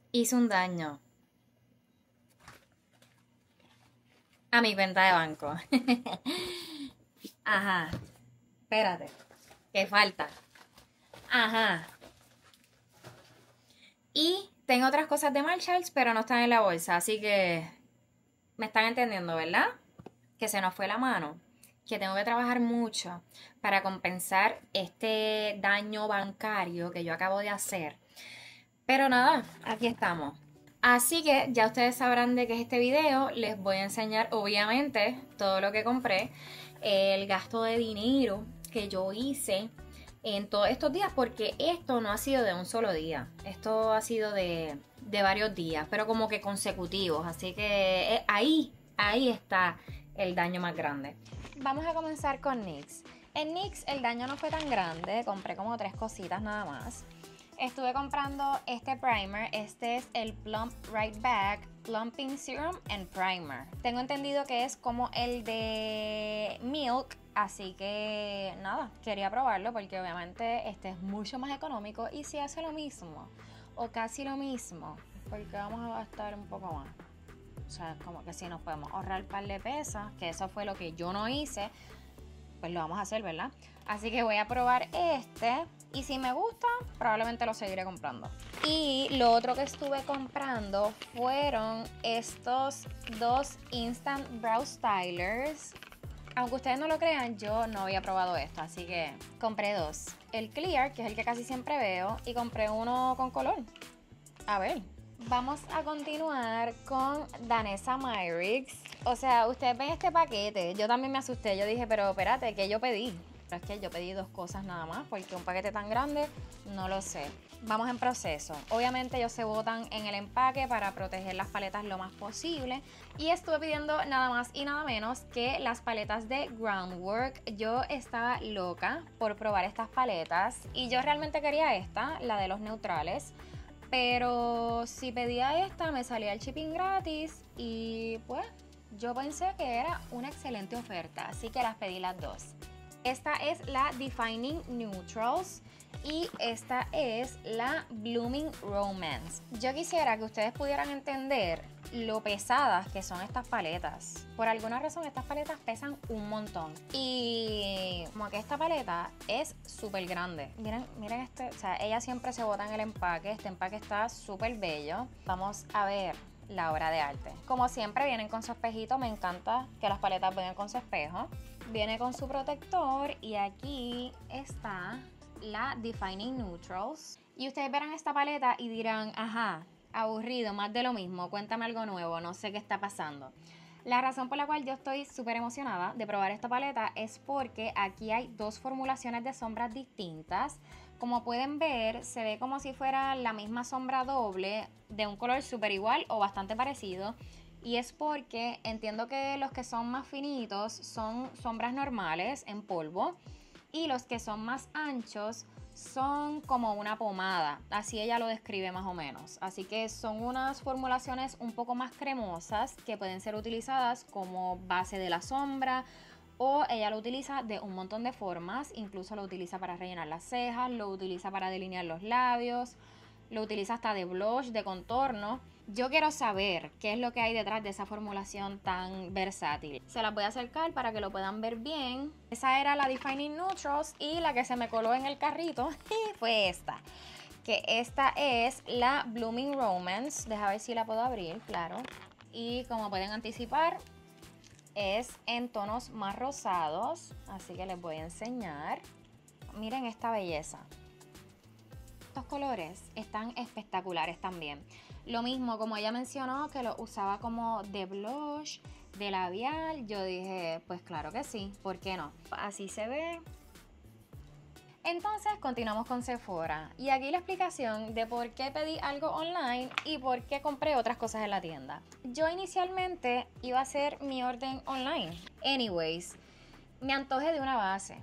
Hice un daño a mi cuenta de banco. Ajá, espérate, que falta. Ajá. Y tengo otras cosas de Marshalls, pero no están en la bolsa, así que me están entendiendo, ¿verdad? Que se nos fue la mano, que tengo que trabajar mucho para compensar este daño bancario que yo acabo de hacer. Pero nada, aquí estamos. Así que ya ustedes sabrán de qué es este video. Les voy a enseñar obviamente todo lo que compré, el gasto de dinero que yo hice en todos estos días, porque esto no ha sido de un solo día, esto ha sido de varios días, pero como que consecutivos, así que ahí está el daño más grande. Vamos a comenzar con NYX. En NYX el daño no fue tan grande, compré como 3 cositas nada más. Estuve comprando este primer, este es el Plump Right Back Plumping Serum and Primer. Tengo entendido que es como el de Milk, así que nada, quería probarlo porque obviamente este es mucho más económico y si hace lo mismo o casi lo mismo, porque vamos a gastar un poco más. O sea, es como que si nos podemos ahorrar un par de pesos, que eso fue lo que yo no hice, pues lo vamos a hacer, ¿verdad? Así que voy a probar este y si me gusta, probablemente lo seguiré comprando. Y lo otro que estuve comprando fueron estos dos Instant Brow Stylers. Aunque ustedes no lo crean, yo no había probado esto, así que compré dos. El Clear, que es el que casi siempre veo, y compré uno con color. A ver. Vamos a continuar con Danessa Myricks. O sea, ustedes ven este paquete. Yo también me asusté. Yo dije, pero espérate, ¿qué yo pedí? Pero es que yo pedí 2 cosas nada más, porque un paquete tan grande, no lo sé. Vamos en proceso. Obviamente ellos se botan en el empaque para proteger las paletas lo más posible. Y estuve pidiendo nada más y nada menos que las paletas de Groundwork. Yo estaba loca por probar estas paletas. Y yo realmente quería esta, la de los neutrales. Pero si pedía esta me salía el shipping gratis y pues yo pensé que era una excelente oferta, así que las pedí las dos. Esta es la Defining Neutrals y esta es la Blooming Romance. Yo quisiera que ustedes pudieran entender lo pesadas que son estas paletas. Por alguna razón estas paletas pesan un montón. Y como que esta paleta es súper grande. Miren este, o sea, ella siempre se bota en el empaque. Este empaque está súper bello. Vamos a ver la obra de arte. Como siempre vienen con su espejito. Me encanta que las paletas vengan con su espejo. Viene con su protector y aquí está la Defining Neutrals. Y ustedes verán esta paleta y dirán, ajá, aburrido, más de lo mismo, cuéntame algo nuevo, no sé qué está pasando. La razón por la cual yo estoy súper emocionada de probar esta paleta es porque aquí hay 2 formulaciones de sombras distintas. Como pueden ver, se ve como si fuera la misma sombra doble de un color súper igual o bastante parecido. Y es porque entiendo que los que son más finitos son sombras normales en polvo y los que son más anchos son como una pomada, así ella lo describe más o menos. Así que son unas formulaciones un poco más cremosas que pueden ser utilizadas como base de la sombra o ella lo utiliza de un montón de formas, incluso lo utiliza para rellenar las cejas, lo utiliza para delinear los labios, lo utiliza hasta de blush, de contorno. Yo quiero saber qué es lo que hay detrás de esa formulación tan versátil. Se las voy a acercar para que lo puedan ver bien. Esa era la Defining Neutrals y la que se me coló en el carrito fue esta. Que esta es la Blooming Romance. Deja ver si la puedo abrir, claro. Y como pueden anticipar, es en tonos más rosados. Así que les voy a enseñar. Miren esta belleza. Estos colores están espectaculares también. Lo mismo, como ella mencionó que lo usaba como de blush, de labial, yo dije, pues claro que sí, ¿por qué no? Así se ve. Entonces continuamos con Sephora y aquí la explicación de por qué pedí algo online y por qué compré otras cosas en la tienda. Yo inicialmente iba a hacer mi orden online. Anyways, me antojé de una base.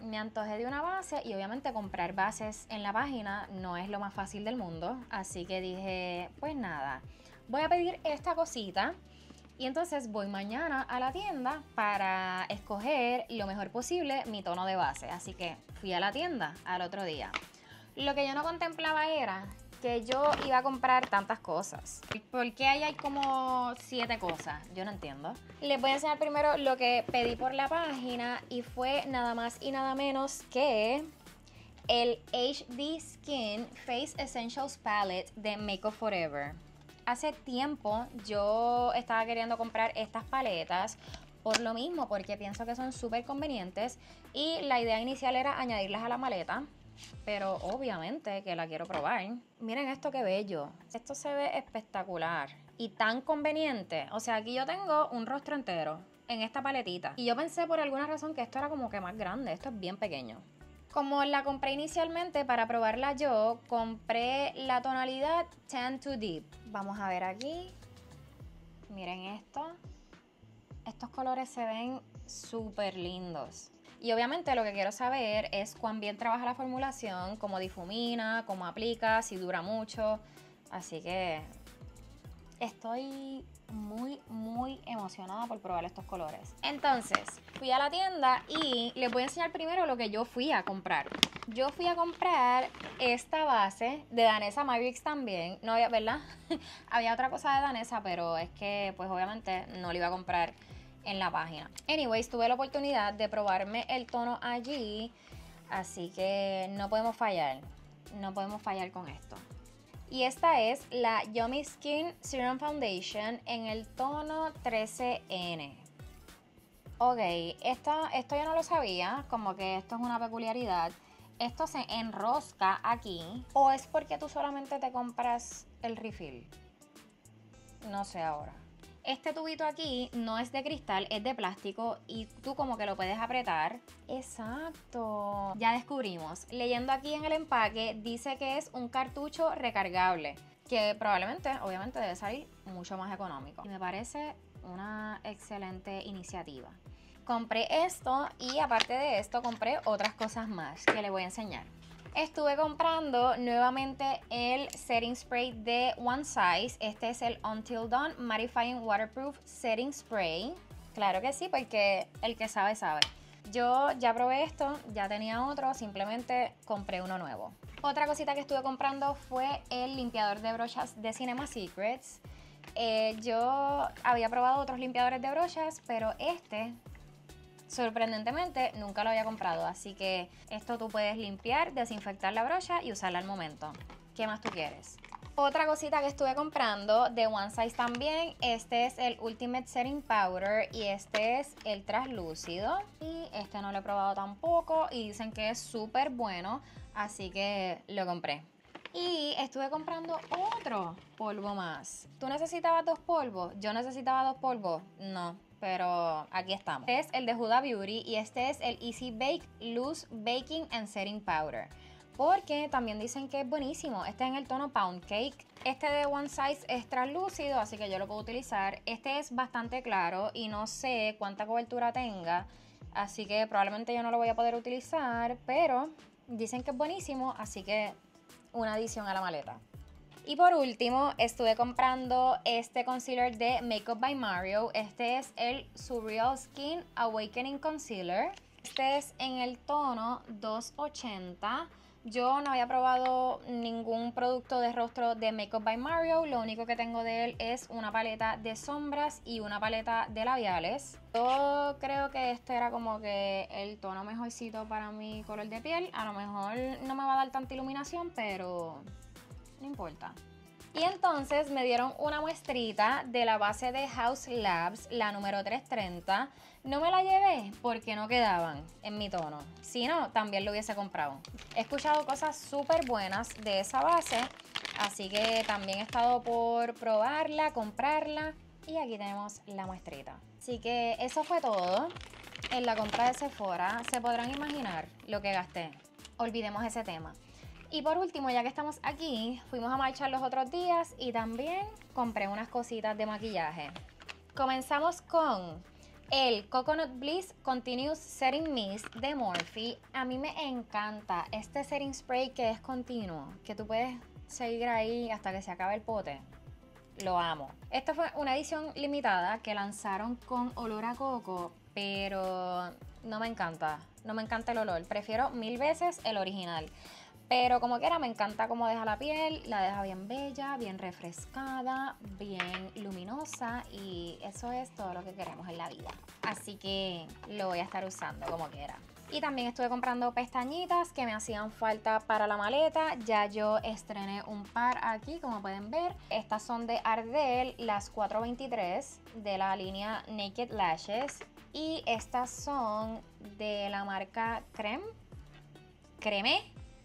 Y obviamente comprar bases en la página no es lo más fácil del mundo, así que dije, pues nada, voy a pedir esta cosita y entonces voy mañana a la tienda para escoger lo mejor posible mi tono de base, así que fui a la tienda al otro día. Lo que yo no contemplaba era que yo iba a comprar tantas cosas? ¿Por qué ahí hay como 7 cosas? Yo no entiendo. Les voy a enseñar primero lo que pedí por la página y fue nada más y nada menos que el HD Skin Face Essentials Palette de Make Up Forever. Hace tiempo yo estaba queriendo comprar estas paletas por lo mismo, porque pienso que son súper convenientes y la idea inicial era añadirlas a la maleta, pero obviamente que la quiero probar. Miren esto qué bello, esto se ve espectacular y tan conveniente. O sea, aquí yo tengo un rostro entero en esta paletita y yo pensé por alguna razón que esto era como que más grande, esto es bien pequeño. Como la compré inicialmente para probarla yo, compré la tonalidad Tan Too Deep. Vamos a ver aquí. Miren esto. Estos colores se ven súper lindos. Y obviamente lo que quiero saber es cuán bien trabaja la formulación, cómo difumina, cómo aplica, si dura mucho. Así que estoy muy emocionada por probar estos colores. Entonces, fui a la tienda y les voy a enseñar primero lo que yo fui a comprar. Yo fui a comprar esta base de Danessa Myricks también. No había, ¿verdad? Había otra cosa de Danessa, pero es que pues obviamente no lo iba a comprar en la página. Anyways, tuve la oportunidad de probarme el tono allí, así que no podemos fallar. No podemos fallar con esto. Y esta es la Yummy Skin Serum Foundation en el tono 13N. Ok, esto yo no lo sabía, como que esto es una peculiaridad. Esto se enrosca aquí, ¿o es porque tú solamente te compras el refill? No sé ahora. Este tubito aquí no es de cristal, es de plástico y tú como que lo puedes apretar. Exacto. Ya descubrimos. Leyendo aquí en el empaque dice que es un cartucho recargable, que probablemente, obviamente, debe salir mucho más económico. Y me parece una excelente iniciativa. Compré esto y aparte de esto compré otras cosas más que les voy a enseñar. Estuve comprando nuevamente el setting spray de One Size. Este es el Until Dawn Mattifying Waterproof Setting Spray. Claro que sí, porque el que sabe, sabe. Yo ya probé esto, ya tenía otro, simplemente compré uno nuevo. Otra cosita que estuve comprando fue el limpiador de brochas de Cinema Secrets. Yo había probado otros limpiadores de brochas, pero este, sorprendentemente, nunca lo había comprado, así que esto tú puedes limpiar, desinfectar la brocha y usarla al momento. ¿Qué más tú quieres? Otra cosita que estuve comprando de One Size también, este es el Ultimate Setting Powder y este es el translúcido. Y este no lo he probado tampoco y dicen que es súper bueno, así que lo compré. Y estuve comprando otro polvo más. ¿Tú necesitabas 2 polvos? ¿Yo necesitaba 2 polvos? No, pero aquí estamos. Este es el de Huda Beauty y este es el Easy Bake Loose Baking and Setting Powder. Porque también dicen que es buenísimo. Este es en el tono Pound Cake. Este de One Size es translúcido, así que yo lo puedo utilizar. Este es bastante claro y no sé cuánta cobertura tenga, así que probablemente yo no lo voy a poder utilizar, pero dicen que es buenísimo, así que una adición a la maleta. Y por último, estuve comprando este concealer de Makeup by Mario. Este es el Surreal Skin Awakening Concealer. Este es en el tono 280. Yo no había probado ningún producto de rostro de Makeup by Mario. Lo único que tengo de él es una paleta de sombras y una paleta de labiales. Yo creo que este era como que el tono mejorcito para mi color de piel. A lo mejor no me va a dar tanta iluminación, pero no importa. Y entonces me dieron una muestrita de la base de Haus Labs, la número 330. No me la llevé porque no quedaban en mi tono. Si no, también lo hubiese comprado. He escuchado cosas súper buenas de esa base, así que también he estado por probarla, comprarla. Y aquí tenemos la muestrita. Así que eso fue todo en la compra de Sephora. Se podrán imaginar lo que gasté. Olvidemos ese tema. Y por último, ya que estamos aquí, fuimos a marchar los otros días y también compré unas cositas de maquillaje. Comenzamos con el Coconut Bliss Continuous Setting Mist de Morphe. A mí me encanta este setting spray que es continuo, que tú puedes seguir ahí hasta que se acabe el pote. Lo amo. Esta fue una edición limitada que lanzaron con olor a coco, pero no me encanta. No me encanta el olor. Prefiero 1000 veces el original. Pero como quiera, me encanta cómo deja la piel, la deja bien bella, bien refrescada, bien luminosa y eso es todo lo que queremos en la vida. Así que lo voy a estar usando como quiera. Y también estuve comprando pestañitas que me hacían falta para la maleta. Ya yo estrené un par aquí, como pueden ver. Estas son de Ardell, las 423 de la línea Naked Lashes. Y estas son de la marca Creme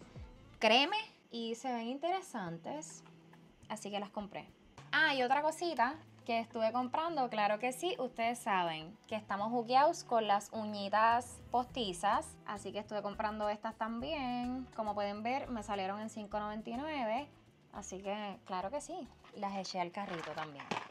y se ven interesantes, así que las compré. Ah, y otra cosita que estuve comprando, claro que sí, ustedes saben que estamos jugueados con las uñitas postizas, así que estuve comprando estas también. Como pueden ver, me salieron en $5.99, así que claro que sí, las eché al carrito también.